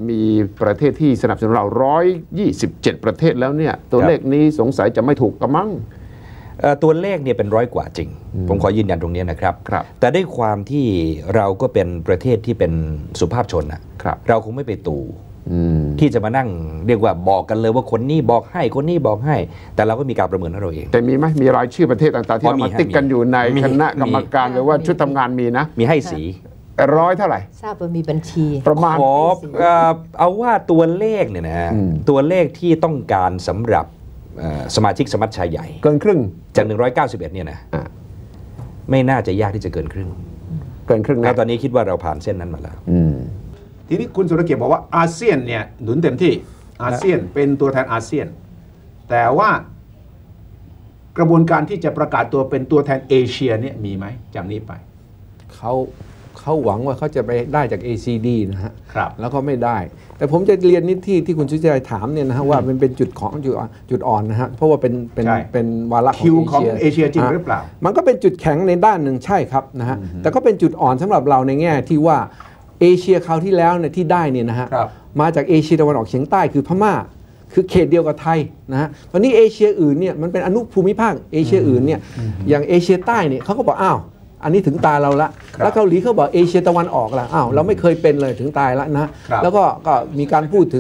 มีประเทศที่สนับสนุนเรา127ประเทศแล้วเนี่ยตัวเลขนี้สงสัยจะไม่ถูกกระมังตัวเลขเนี่ยเป็น100 กว่าจริงผมขอยืนยันตรงนี้นะครับแต่ด้วยความที่เราก็เป็นประเทศที่เป็นสุภาพชนนะเราคงไม่ไปตู่ที่จะมานั่งเรียกว่าบอกกันเลยว่าคนนี้บอกให้คนนี้บอกให้แต่เราก็มีการประเมินของเราเองแต่มีไหมมีรายชื่อประเทศต่างๆที่เรามาติ๊กกันอยู่ในคณะกรรมการหรือว่าชุดทำงานมีนะมีให้สี 100เท่าไหร่ทราบว่ามีบัญชีประมาณเอาว่าตัวเลขเนี่ยนะตัวเลขที่ต้องการสำหรับสมาชิกสมัชชาใหญ่เกินครึ่งจาก191เนี่ยนะไม่น่าจะยากที่จะเกินครึ่งแล้วตอนนี้คิดว่าเราผ่านเส้นนั้นมาแล้วทีนี้คุณสุรเกียรติบอกว่าอาเซียนเนี่ยหนุนเต็มที่อาเซียนเป็นตัวแทนอาเซียนแต่ว่ากระบวนการที่จะประกาศตัวเป็นตัวแทนเอเชียเนี่ยมีไหมจากนี้ไปเขาหวังว่าเขาจะไปได้จาก ACD นะฮะแล้วก็ไม่ได้แต่ผมจะเรียนนิดที่คุณสุชัยถามเนี่ยนะฮะว่ามันเป็นจุดอ่อนนะฮะเพราะว่าเป็นวาระของเอเชียจริงหรือเปล่ามันก็เป็นจุดแข็งในด้านหนึ่งใช่ครับนะฮะแต่ก็เป็นจุดอ่อนสำหรับเราในแง่ที่ว่าเอเชียคราวที่แล้วเนี่ยที่ได้เนี่ยนะฮะมาจากเอเชียตะวันออกเฉียงใต้คือพม่าคือเขตเดียวกับไทยนะฮะตอนนี้เอเชียอื่นเนี่ยมันเป็นอนุภูมิภาคเอเชียอื่นเนี่ยอย่างเอเชียใต้เนี่ยเขาก็บอกอ้าวอันนี้ถึงตาเราละแล้วเกาหลีเขาบอกเอเชียตะวันออกละอ้าวเราไม่เคยเป็นเลยถึงตายแล้วนะแล้วก็มีการพูดถึง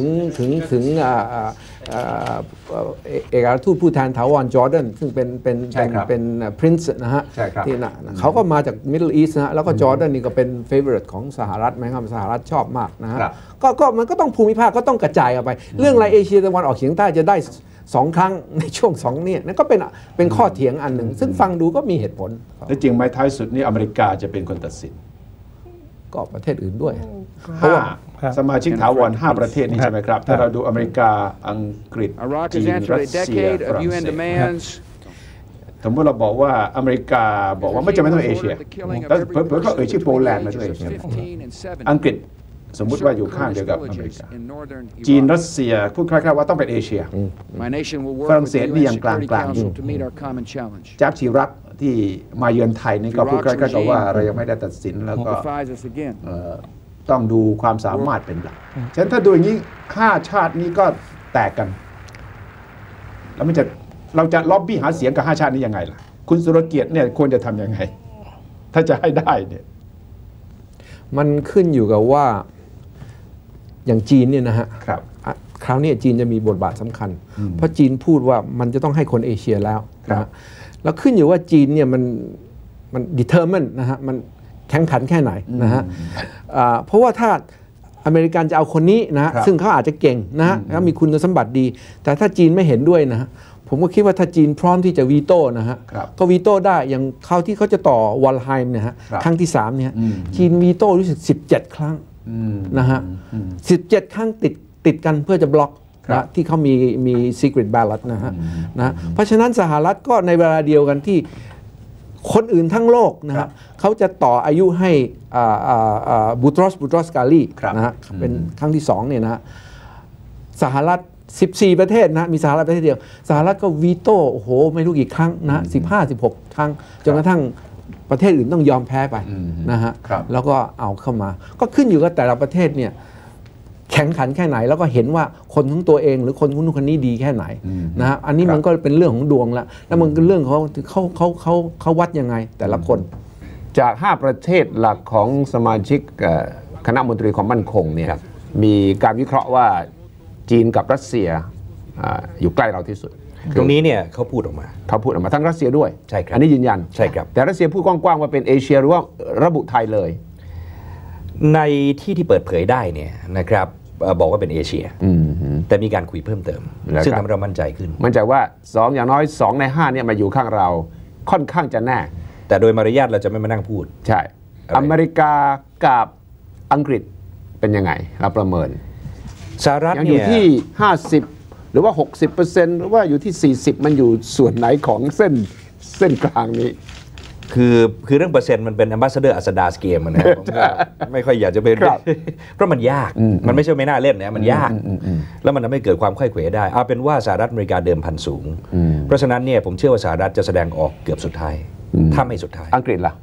เอกอัครราชทูตผู้แทนถาวรจอร์แดนซึ่งเป็นพรินซ์นะฮะที่น่ะเขาก็มาจากมิดเดิลอีสต์นะแล้วก็จอร์แดนนี่ก็เป็นเฟเวอริตของสหรัฐไหมครับสหรัฐชอบมากนะฮะก็มันก็ต้องภูมิภาคก็ต้องกระจายออกไปเรื่องอะไรเอเชียตะวันออกเฉียงใต้จะได้2 ครั้งในช่วง2เนี่ยนั่นก็เป็นข้อเถียงอันหนึ่งซึ่งฟังดูก็มีเหตุผลและจริงไหมท้ายสุดนี่อเมริกาจะเป็นคนตัดสินก็ประเทศอื่นด้วยเพราะว่าสมาชิกถาวร5ประเทศนี้ใช่ไหมครับถ้าเราดูอเมริกาอังกฤษจีนรัสเซียฝรั่งเศสสมมติเราบอกว่าอเมริกาบอกว่าไม่จำเป็นต้องเอเชียแล้วเผื่อเขาชื่อโปแลนด์มาด้วยอังกฤษสมมุติว่าอยู่ข้างเดียวกับอเมริกาจีนรัสเซียพูดคล้ายๆว่าต้องเป็นเอเชียฝรั่งเศสนี่ยังกลางอยู่แจ็คชิรักที่มาเยือนไทยนี่ก็พูดคล้ายๆกับว่าเรายังไม่ได้ตัดสินแล้วก็ต้องดูความสามารถเป็นหลักฉะนั้นถ้าดูอย่างนี้5 ชาตินี้ก็แตกกันแล้วเราจะล็อบบี้หาเสียงกับ5 ชาตินี้ยังไงล่ะคุณสุรเกียรติเนี่ยควรจะทำยังไงถ้าจะให้ได้เนี่ยมันขึ้นอยู่กับว่าอย่างจีนเนี่ยนะฮะคราวนี้จีนจะมีบทบาทสำคัญเพราะจีนพูดว่ามันจะต้องให้คนเอเชียแล้วนะแล้วขึ้นอยู่ว่าจีนเนี่ยมัน determine นะฮะมันแข่งขันแค่ไหนนะฮะเพราะว่าถ้าอเมริกันจะเอาคนนี้นะฮะซึ่งเขาอาจจะเก่งนะฮะแล้วมีคุณสมบัติดีแต่ถ้าจีนไม่เห็นด้วยนะฮะผมก็คิดว่าถ้าจีนพร้อมที่จะวีโต้นะฮะก็วีโต้ได้อย่างคราวที่เขาจะต่อวอลไฮม์เนี่ยฮะครั้งที่3เนี่ยจีนวีโต้รู้สึก17 ครั้งนะฮะ17 ครั้งติดกันเพื่อจะบล็อกนะที่เขามี secret ballot นะฮะเพราะฉะนั้นสหรัฐก็ในเวลาเดียวกันที่คนอื่นทั้งโลกนะฮะเขาจะต่ออายุให้บูตรอสกาลีนะฮะเป็นครั้งที่2เนี่ยนะฮะสหรัฐ14 ประเทศนะมีสหรัฐประเทศเดียวสหรัฐก็วีโต้โอ้โหไม่รู้กี่ครั้งนะ15-16 ครั้งจนกระทั่งประเทศอื่นต้องยอมแพ้ไปนะฮะแล้วก็เอาเข้ามาก็ขึ้นอยู่กับแต่ละประเทศเนี่ยแข่งขันแค่ไหนแล้วก็เห็นว่าคนของตัวเองหรือคนคนนี้ดีแค่ไหนนะฮะอันนี้มันก็เป็นเรื่องของดวงแล้วมันเป็นเรื่องเขาวัดยังไงแต่ละคนจาก5 ประเทศหลักของสมาชิกคณะมนตรีความมั่นคงเนี่ยมีการวิเคราะห์ว่าจีนกับรัสเซียอยู่ใกล้เราที่สุดตรงนี้เนี่ยเขาพูดออกมาทั้งรัสเซียด้วยใช่ครับอันนี้ยืนยันใช่ครับแต่รัสเซียพูดกว้างๆว่าเป็นเอเชียหรือว่าระบุไทยเลยในที่เปิดเผยได้เนี่ยนะครับบอกว่าเป็นเอเชียแต่มีการคุยเพิ่มเติมซึ่งทำให้เรามั่นใจขึ้นมั่นใจว่าอย่างน้อย2 ใน 5เนี่ยมาอยู่ข้างเราค่อนข้างจะแน่แต่โดยมารยาทเราจะไม่มานั่งพูดใช่อเมริกากับอังกฤษเป็นยังไงเราประเมินสหรัฐอยู่ที่50หรือว่า 60% หรือว่าอยู่ที่40มันอยู่ส่วนไหนของเส้นกลางนี้คือเรื่องเปอร์เซ็นต์มันเป็นแอมบาสเดอร์อัสดาสเกมนะผมก็ไม่ค่อยอยากจะเป็นเพราะมันยากมันไม่ใช่ไม่น่าเล่นนะมันยากแล้วมันทำให้เกิดความค่อยเขวได้เอาเป็นว่าสหรัฐอเมริกาเดิมพันสูงเพราะฉะนั้นเนี่ยผมเชื่อว่าสหรัฐจะแสดงออกเกือบสุดท้ายถ้าไม่สุดท้ายอังกฤษล่ะ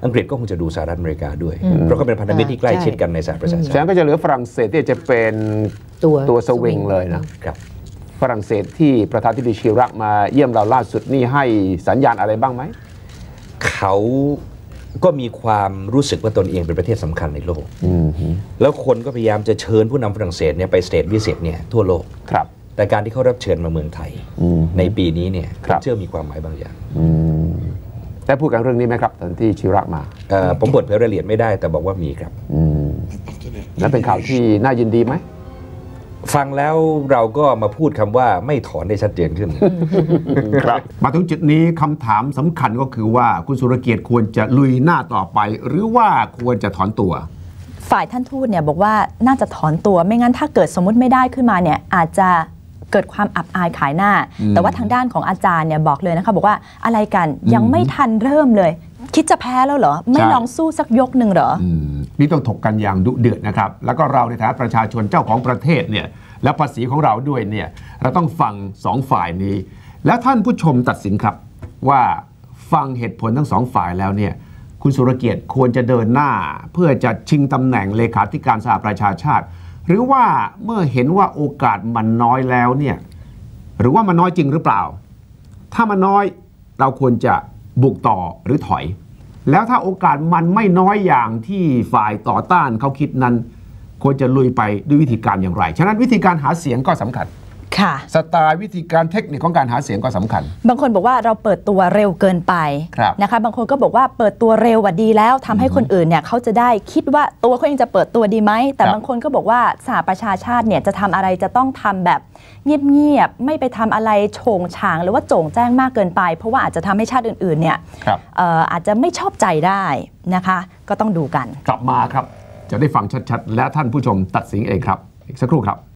อังกฤษก็คงจะดูสหรัฐอเมริกาด้วยเพราะก็เป็นพันธมิตรที่ใกล้ชิดกันในสหประชาชาติฉะนั้นก็จะเหลือฝรั่งเศสที่จะเป็นตัวสวิงเลยนะครับฝรั่งเศสที่ประธานาธิบดีชิรักมาเยี่ยมเราล่าสุดนี่ให้สัญญาณอะไรบ้างไหมเขาก็มีความรู้สึกว่าตนเองเป็นประเทศสำคัญในโลกแล้วคนก็พยายามจะเชิญผู้นำฝรั่งเศสเนี่ยไปสเตทวิสิตเนี่ยทั่วโลกแต่การที่เขารับเชิญมาเมืองไทยในปีนี้เนี่ยผมเชื่อมีความหมายบางอย่างได้พูดกันเรื่องนี้ไหมครับตอนที่ชิรักมาผมเปิดเผยรายละเอียดไม่ได้แต่บอกว่ามีครับและเป็นข่าวที่น่ายินดีไหมฟังแล้วเราก็มาพูดคำว่าไม่ถอนได้ชัดเจนขึ้นครับมาถึงจุดนี้คำถามสำคัญก็คือว่าคุณสุรเกียรติควรจะลุยหน้าต่อไปหรือว่าควรจะถอนตัวฝ่ายท่านทูตเนี่ยบอกว่าน่าจะถอนตัวไม่งั้นถ้าเกิดสมมุติไม่ได้ขึ้นมาเนี่ยอาจจะเกิดความอับอายขายหน้าแต่ว่าทางด้านของอาจารย์เนี่ยบอกเลยนะคะบอกว่าอะไรกันยังไม่ทันเริ่มเลยคิดจะแพ้แล้วเหรอไม่ลองสู้สักยกหนึ่งเหรอนี่ต้องถกกันอย่างดุเดือดนะครับแล้วก็เราในฐานะประชาชนเจ้าของประเทศเนี่ยและภาษีของเราด้วยเนี่ยเราต้องฟังสองฝ่ายนี้แล้วท่านผู้ชมตัดสินครับว่าฟังเหตุผลทั้งสองฝ่ายแล้วเนี่ยคุณสุรเกียรติควรจะเดินหน้าเพื่อจะชิงตำแหน่งเลขาธิการสหประชาชาติหรือว่าเมื่อเห็นว่าโอกาสมันน้อยแล้วเนี่ยหรือว่ามันน้อยจริงหรือเปล่าถ้ามันน้อยเราควรจะบุกต่อหรือถอยแล้วถ้าโอกาสมันไม่น้อยอย่างที่ฝ่ายต่อต้านเขาคิดนั้นควรจะลุยไปด้วยวิธีการอย่างไรฉะนั้นวิธีการหาเสียงก็สำคัญค่ะสไตล์วิธีการเทคนิคของการหาเสียงก็สำคัญบางคนบอกว่าเราเปิดตัวเร็วเกินไปนะคะบางคนก็บอกว่าเปิดตัวเร็วว่าดีแล้วทำให้คนอื่นเนี่ยเขาจะได้คิดว่าตัวเขาเองจะเปิดตัวดีไหมแต่บางคนก็บอกว่าสหประชาชาติเนี่ยจะทำอะไรจะต้องทำแบบเงียบๆไม่ไปทำอะไรโฉงฉางหรือว่าโจ่งแจ้งมากเกินไปเพราะว่าอาจจะทำให้ชาติอื่นๆเนี่ยอาจจะไม่ชอบใจได้นะคะก็ต้องดูกันกลับมาครับจะได้ฟังชัดๆและท่านผู้ชมตัดสินเองครับอีกสักครู่ครับ